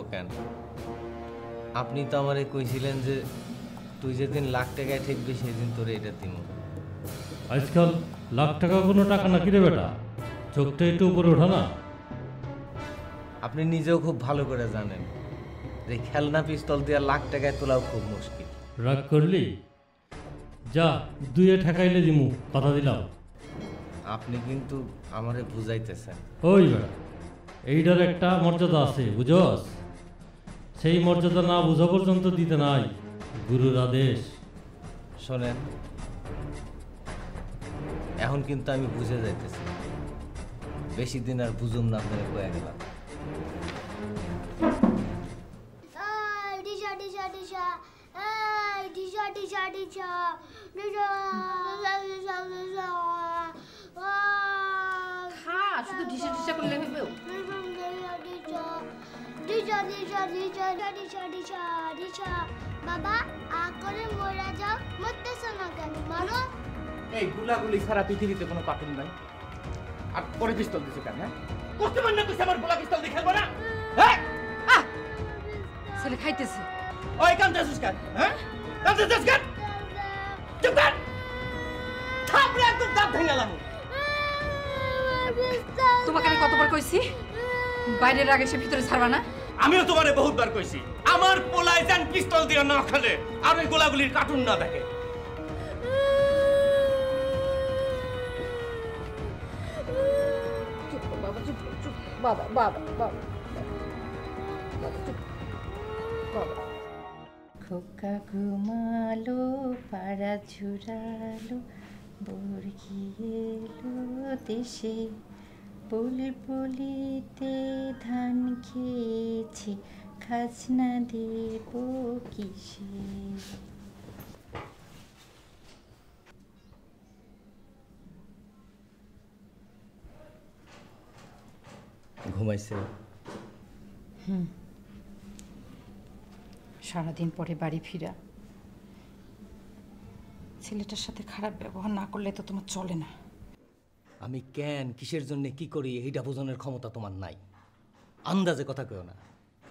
কেন? আপনি তো আমারে কইছিলেন যে তুই যেদিন লাখ টাকায় ঠেকবি সেদিন তোরে এটা দিব। আজকাল লাখ টাকা কোনো টাকা না কিরে বেটা, চোখটা একটু উপরে ওঠা না। আপনি নিজেও খুব ভালো করে জানেন যে খেলনা পিস্তল দিয়ে লাখ টাকায় তোলাও খুব মুশকিল। রাগ করলি? যা দুয়ে ঠেকাইলে দিমু, কথা দিলাম। আপনি কিন্তু আমারে বুঝাইতেছেন। ওই বেটা, এইটার একটা মর্যাদা আছে বুঝস? সেই মর্যাদা না বুঝা পর্যন্ত দিতে নাই, গুরুর আদেশ। শোনেন, এখন কিন্তু আমি বুঝে যাইতেছি, বেশি দিন আর বুঝুম না আপনাকে কয়ে গেলাম। শুধু ঢিসা ঢিসা করলে হইবে? বাবা করে মরা যাও, মরতেছো না কেন? মারো। এই গুলাগুলি সারা পৃথিবীতে কোনো কার্টুন নাই। আর পরে পিস্তল দিছো কেন? হ্যাঁ, করতে পার না তুই আমার গোলা পিস্তল দিয়ে খেলবো না? হ্যাঁ, ছেলে খাইতেছে। ওই কান্দাছিস কেন? হ্যাঁ, কান্দাছিস কেন? চুপ কর। থাপড়ে একদম দাঁত ভেঙে গেলাম। তোমাকে আমি কতবার কইছি বাইরের আগে সে ভিতরে ছাড়বা না? আমিও তোমারে বহুতবার কইছি আমার পোলায় যেন পিস্তল দিয়ে না খেলে আর ওই গোলাগুলির কার্টুন না দেখে। চুপ বাবা, চুপ চুপ বাবা, বাবা বাবা চুপ বাবা। খোকা ঘুমালো, পাড়া ঝুরালো, বর্গি এলো দেশে, বুলবুলিতে ধান খেয়েছি, খাজনা দেব কিসে। ঘুমাইছে? সারাদিন পরে বাড়ি ফিরা, ছেলেটার সাথে খারাপ ব্যবহার না করলে তো তোমার চলে না। আমি কেন, কিসের জন্য কি করি এইটা বোঝানোর ক্ষমতা তোমার নাই। আন্দাজে কথা কইও না।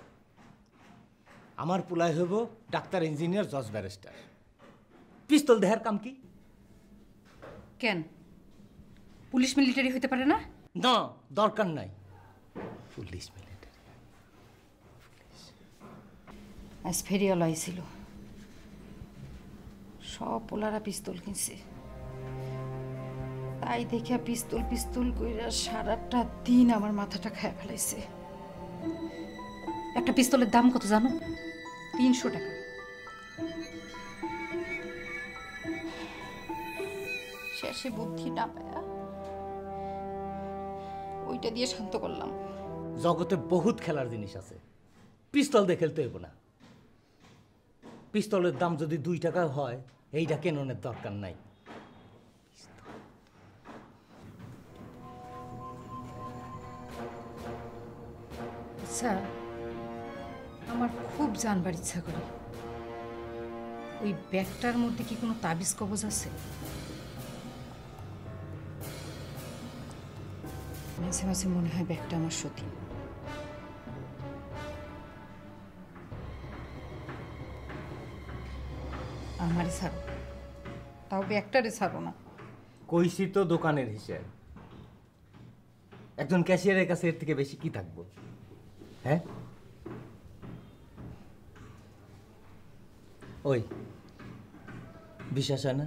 আমার পোলায় হইব ডাক্তার, ইঞ্জিনিয়ার, জজ, ব্যারিস্টার। পিস্তল দেহার কাম কি? কেন পুলিশ মিলিটারি হইতে পারে না? না, দরকার নাই পুলিশ মিলিটারি। আজ ফেরিওয়ালা আইছিল, সব পোলারা পিস্তল কিনছে, তাই দেখে পিস্তল পিস্তল কইরা সারাটা দিন আমার মাথাটা খায় ফেলাইছে। একটা পিস্তলের দাম কত জানো? 300 টাকা। শেষে বুদ্ধি না পায়া ওইটা দিয়ে শান্ত করলাম। জগতে বহুত খেলার জিনিস আছে, পিস্তল দিয়ে খেলতে হইব না। পিস্তলের দাম যদি 2 টাকা হয় এইটা কেননের দরকার নাই। আচ্ছা, আমার খুব জানবার ইচ্ছা করে, ওই ব্যাগটার মধ্যে কি কোনো তাবিজ কবজ আছে? মাঝে মাঝে মনে হয় ব্যাগটা আমার সতী। আমারে ছাড়ো, তাও ব্যাগটারে ছাড়ো না। কইছি তো দোকানের হিসেব। একজন ক্যাশিয়ারের কাছে এর থেকে বেশি কি থাকবো? হ্যাঁ, ওই বিশ্বাস হয় না?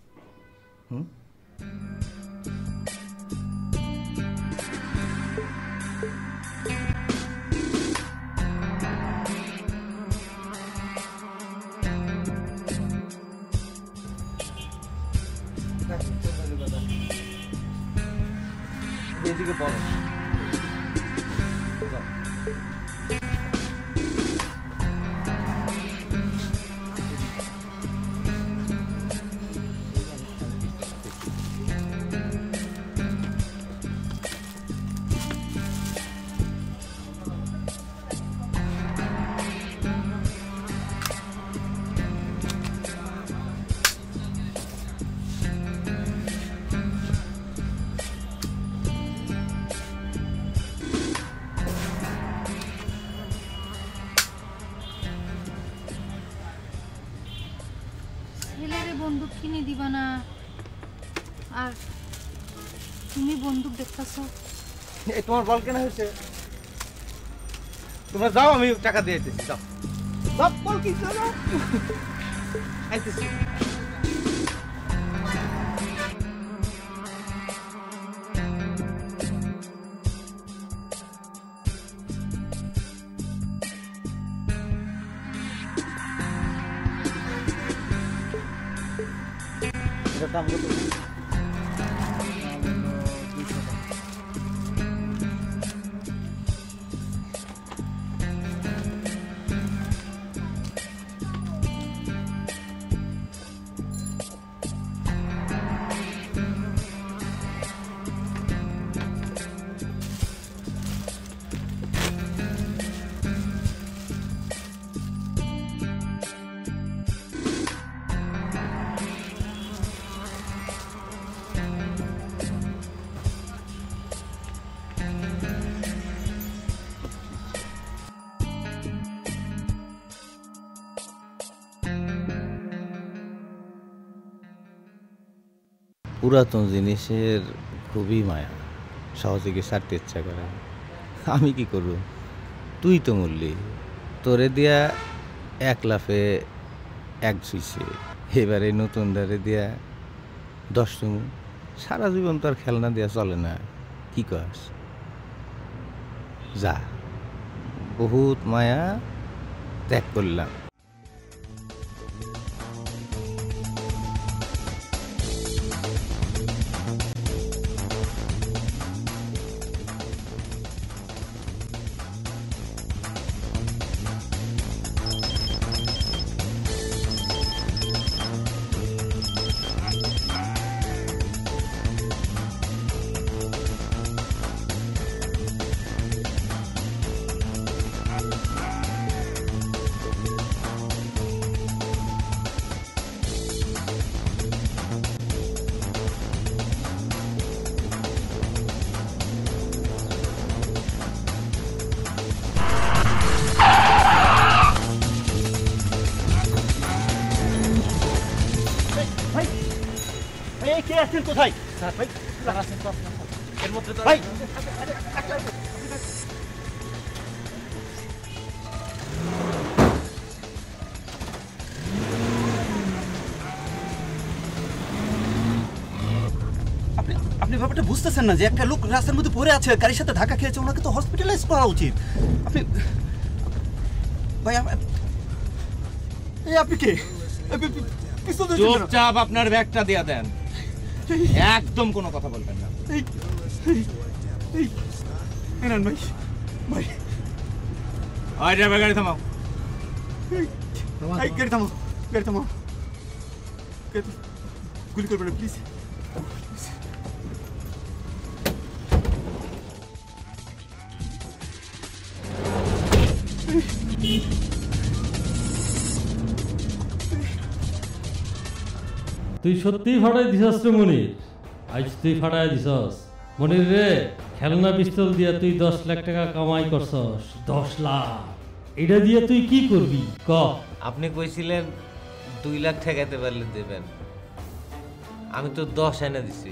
এদিকে বলো। ছেলেরে বন্দুক কিনে দিবা না, আর তুমি বন্দুক দেখতেছো? এই তোমার বল কেনা হয়েছে, তোমরা যাও, আমি টাকা দিয়ে দিতেছি, যাও। বাপ বল কি করো? আইতেছি। এটার দাম কত? পুরাতন জিনিসের খুবই মায়া, সহজে গিয়ে ছাড়তে ইচ্ছা করে। আমি কি করব, তুই তো মরলি, তোরে দিয়া এক লাফে এক ছুঁইছে, এবারে নতুন দারে দিয়া 10 চুমু। সারা জীবন তো আর খেলনা দেওয়া চলে না, কি কস? যা, বহুত মায়া ত্যাগ করলাম। কে আছেন কোথায়? ভাই স্যার আছেন তো আপনার, এর মধ্যে তো ভাই আপনি ব্যাপারটা বুঝতেছেন না যে একটা লোক রাস্তার মধ্যে পড়ে আছে, গাড়ির সাথে ধাক্কা খেয়েছে, ওনাকে তো হসপিটালাইজ করা উচিত। আপনি ভাই আপনি কে? চুপচাপ আপনার ব্যাগটা দিয়া দেন, একদম কোনো কথা বলবেন না। ভাই ভাই ওই ড্রাইভার, গাড়ি থামাও। গাড়ি থামাও, গাড়ি থামাও, গুলি করবেন প্লিজ। তুই সত্যিই ফাটাই দিছস রে মনির, আজ তুই ফাটাই দিছস। মনির রে, খেলনা পিস্তল দিয়ে তুই 10 লাখ টাকা কামাই করছস। 10 লাখ, এটা দিয়ে তুই কি করবি ক? আপনি কইছিলেন 2 লাখ ঠেকাতে পারলে দেবেন, আমি তো 10 এনে দিছি।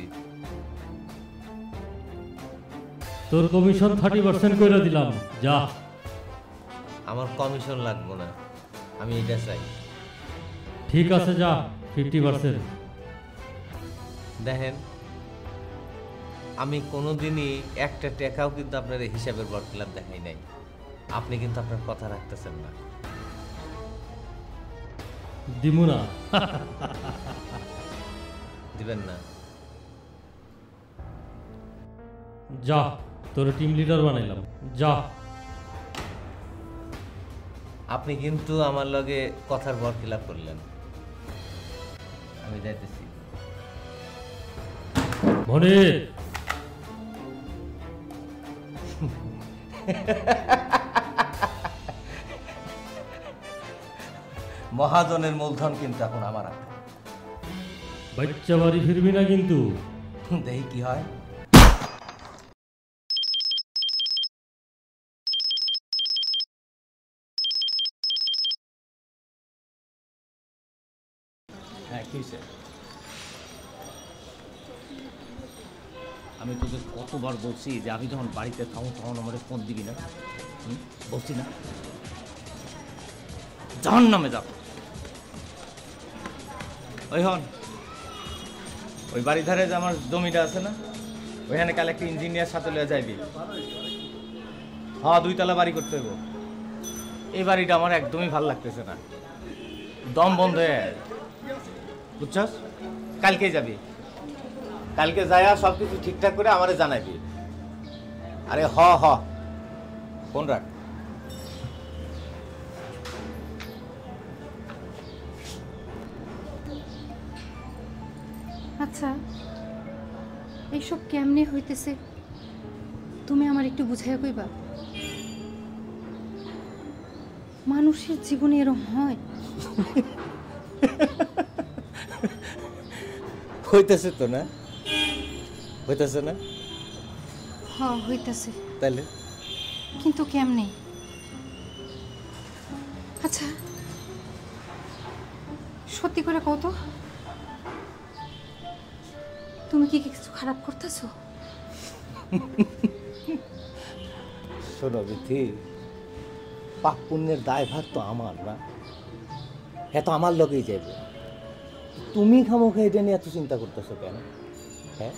তোর কমিশন 30% কইরা দিলাম, যা। আমার কমিশন লাগবে না, আমি এটা চাই। ঠিক আছে, যা, 50%। দেখেন, আমি কোনোদিনই একটা টাকাও কিন্তু আপনার এই হিসাবের বরখেলাপ দেখাই নাই। আপনি কিন্তু আপনার কথা রাখতেছেন না। দিমু না। দিবেন না? যা, তোর টিম লিডার বানাইলাম, যা। আপনি কিন্তু আমার লগে কথার বরখেলাপ করলেন, আমি যাইতেছি। মনির, মহাজনের মূলধন কিন্তু এখন আমার হাতে। বাচ্চা বাড়ি ফিরবি না কিন্তু। দেখি কি হয়। হ্যাঁ কি হয়েছে? আমি তোকে কতবার বলছি যে আমি যখন বাড়িতে থাকবো তখন আমার ফোন দিবি না, বলছি না? জাহান্নামে যা। ওই হন ওই বাড়ির ধারে যে আমার জমিটা আছে না, ওইখানে কাল একটা ইঞ্জিনিয়ার সাথে লয়ে যাইবি। হ্যাঁ 2 তলা বাড়ি করতে হইব। এই বাড়িটা আমার একদমই ভালো লাগতেছে না, দম বন্ধ হয়ে বুঝছস? কালকে যাবি, কালকে যায়া সব কিছু ঠিকঠাক করে আমারে জানাবি। আরে হ হ ফোন রাখ। আচ্ছা এইসব কেমনে হইতেছে তুমি আমার একটু বুঝাইয়া কইবা? মানুষের জীবনে এরকম হয়? হইতেছে তো না, হইতেছে না? হ্যাঁ হইতেছে। তাইলে কিন্তু কেমনে? আচ্ছা সত্যি করে কও তো, তুমি কি কিছু খারাপ করতেছো? শোনো বিথি, পাপ পুণ্যের দায়ভার তো আমার না, হ্যাঁ তো আমার লগেই যাইবে। তুমি খামোখা এটা নিয়ে এত চিন্তা করতেছো কেন? হ্যাঁ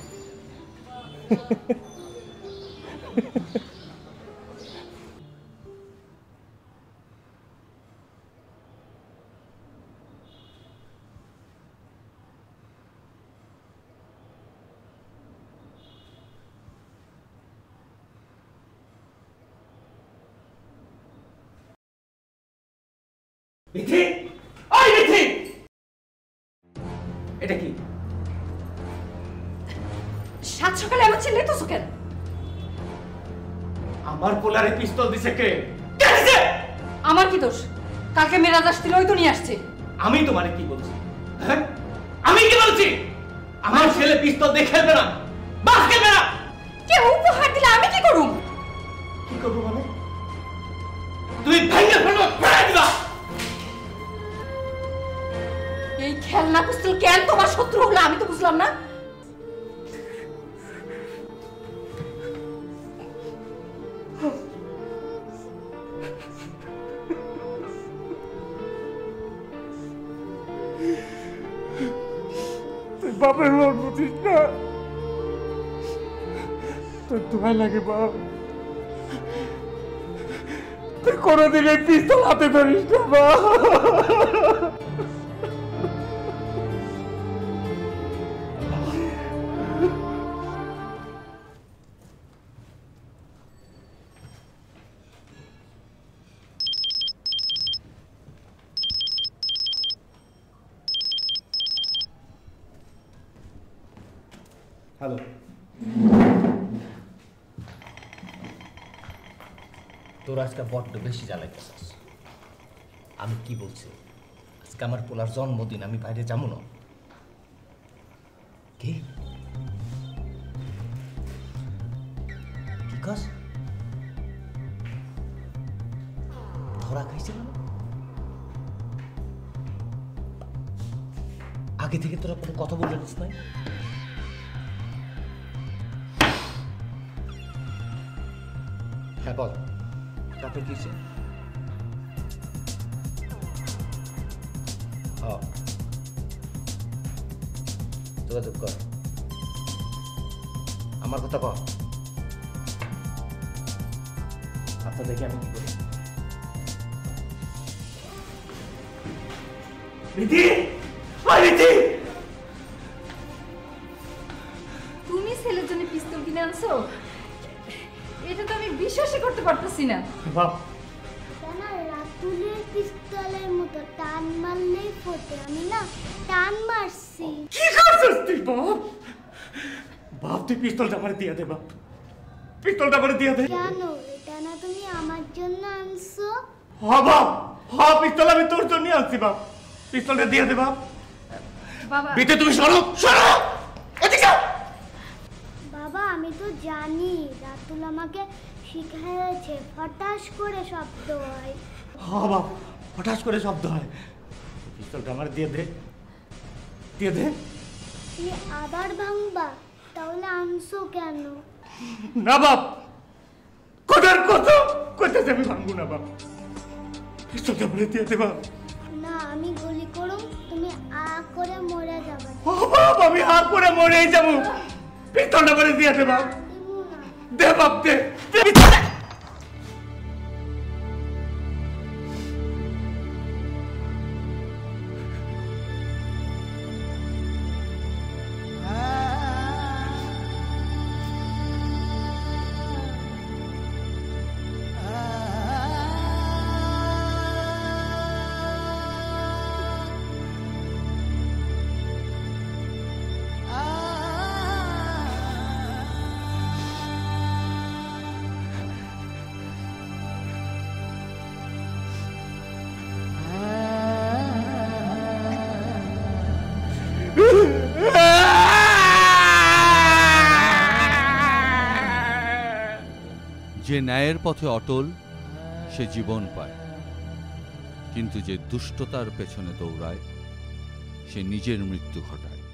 বিথি, ওই বিথি, এটা কি? সাত সকালে আমার চিল্লাইতেছো কেন? আমার পোলারে পিস্তল দিছে কে? আমার কি দোষ? কালকে মেরাজ আসছিল, ওই তো নিয়ে আসছে। আমি তোমারে কি বলছি? হ্যাঁ আমি কি বলছি? আমার ছেলে পিস্তল দিয়ে খেলবে না, বাস খেলবে না। কে উপহার দিলে আমি কি করুম? কি করবো মানে? তুমি ভেঙে ফেলবে, ফেলে দিবা। এই খেলনা পিস্তল কেন তোমার শত্রু হলো আমি তো বুঝলাম না। তুই বাপের লোক বুঝিস না, তোর দোয়া লাগে বাপ, তুই কোনোদিন এই পিস্তল হাতে ধরিস না বাপ। হ্যালো, তোর আজকে বড্ড বেশি জ্বালাইতেছিস। আমি কি বলছি? আজকে আমার পোলার জন্মদিন, আমি বাইরে যাবো না। কি কি কস? ধরা খাইছিল না? আগে থেকে তোরা কোনো কথা বলে দিস নাই? হ্যাঁ বল, তারপর কি হয়েছে? যোগাযোগ কর, আমার কথা কর। আপনার দেখে আমি কি করি? রীতি, রীতি, তুমি ছেলের জন্য পিস্তল কিনে আনছো? এটা তো আমি বিশ্বাসই করতে পারতেছি না। বাপ, না রাতুলের পিস্তলের মতো টান মারলেই ফোটে, আমি না টান মারছি। কি করছিস তুই বাপ? বাপ তুই পিস্তলটা আমার দিয়ে দে বাপ, পিস্তলটা আমার দিয়ে দে। কেন? এটা না তুমি আমার জন্য আনছো? হ্যাঁ বাপ, হ্যাঁ পিস্তল আমি তোর জন্য আনছি বাপ, পিস্তলটা দিয়ে দে বাপ। বাবা বিতে তুমি সরো, সরো এদিকে। বাবা আমি তো জানি, রাতুল আমাকে শিখিয়েছে ফটাস করে শব্দ হয়। হ্যাঁ বাপ, হঠাৎ করে শব্দ হয়, পিস্তলটা আমার দিয়ে দে। দিয়ে দে। তুমি আবার ভাঙবা? তাহলে আনছো কেন? না বাপ, কথার কত কইতেছে আমি ভাঙবো না বাপ, পিস্তলটা আমার দিয়ে দে বাপ। না, আমি গুলি করুম, তুমি আ করে মরে যাবে। ও বাপ, আমি হা করে মরেই যাবো, পিস্তলটা আমার দিয়ে দে বাপ। দিমু না। দে বাপ দে। যে ন্যায়ের পথে অটল সে জীবন পায়, কিন্তু যে দুষ্টতার পেছনে দৌড়ায় সে নিজের মৃত্যু ঘটায়।